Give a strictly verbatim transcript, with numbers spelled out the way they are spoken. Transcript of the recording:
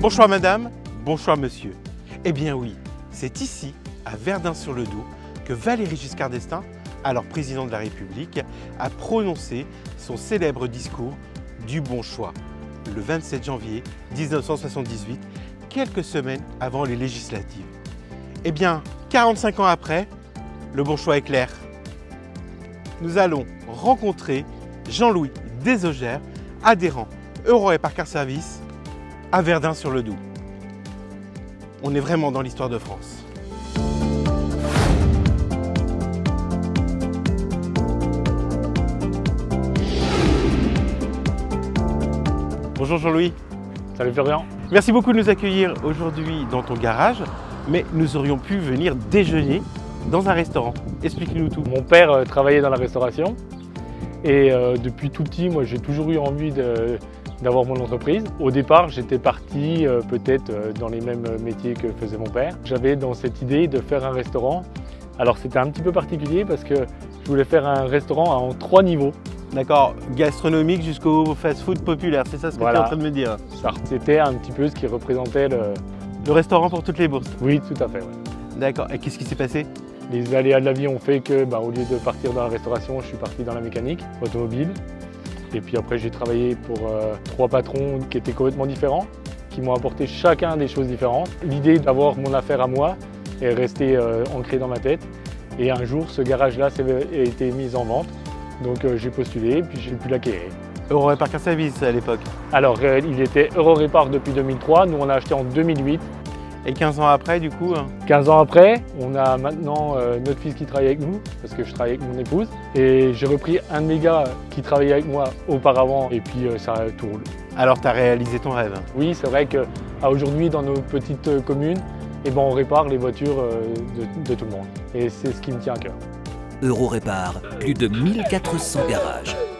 Bonsoir madame, bonsoir monsieur. Eh bien oui, c'est ici, à Verdun-sur-le-Doubs, que Valéry Giscard d'Estaing, alors président de la République, a prononcé son célèbre discours du bon choix, le vingt-sept janvier mille neuf cent soixante-dix-huit, quelques semaines avant les législatives. Eh bien, quarante-cinq ans après, le bon choix est clair. Nous allons rencontrer Jean-Louis Desogères, adhérent Euro-Répar Car Service à Verdun-sur-le-Doubs. On est vraiment dans l'histoire de France. Bonjour Jean-Louis. Salut Florian. Merci beaucoup de nous accueillir aujourd'hui dans ton garage, mais nous aurions pu venir déjeuner dans un restaurant. Explique-nous tout. Mon père euh, travaillait dans la restauration et euh, depuis tout petit, moi j'ai toujours eu envie de, d'avoir mon entreprise. Au départ, j'étais parti euh, peut-être euh, dans les mêmes métiers que faisait mon père. J'avais dans cette idée de faire un restaurant. Alors c'était un petit peu particulier parce que je voulais faire un restaurant en trois niveaux. D'accord, gastronomique jusqu'au fast-food populaire, c'est ça ce que Voilà. tu es en train de me dire? C'était un petit peu ce qui représentait le... Le restaurant pour toutes les bourses? Oui, tout à fait. Ouais. D'accord, et qu'est-ce qui s'est passé? Les aléas de la vie ont fait que, bah, au lieu de partir dans la restauration, je suis parti dans la mécanique automobile. Et puis après, j'ai travaillé pour euh, trois patrons qui étaient complètement différents, qui m'ont apporté chacun des choses différentes. L'idée d'avoir mon affaire à moi est restée euh, ancrée dans ma tête. Et un jour, ce garage-là a été mis en vente. Donc euh, j'ai postulé et puis j'ai pu l'acquérir. Euro-Répar Car Service à l'époque? Alors, euh, il était Euro-Répar depuis deux mille trois. Nous, on l'a acheté en deux mille huit. Et quinze ans après, du coup hein? quinze ans après, on a maintenant euh, notre fils qui travaille avec nous, parce que je travaille avec mon épouse. Et j'ai repris un de mes gars qui travaillait avec moi auparavant, et puis euh, ça tourne. Alors, tu as réalisé ton rêve? Oui, c'est vrai qu'aujourd'hui, dans nos petites euh, communes, eh ben, on répare les voitures euh, de, de tout le monde. Et c'est ce qui me tient à cœur. Euro-Répar, plus de mille quatre cents garages.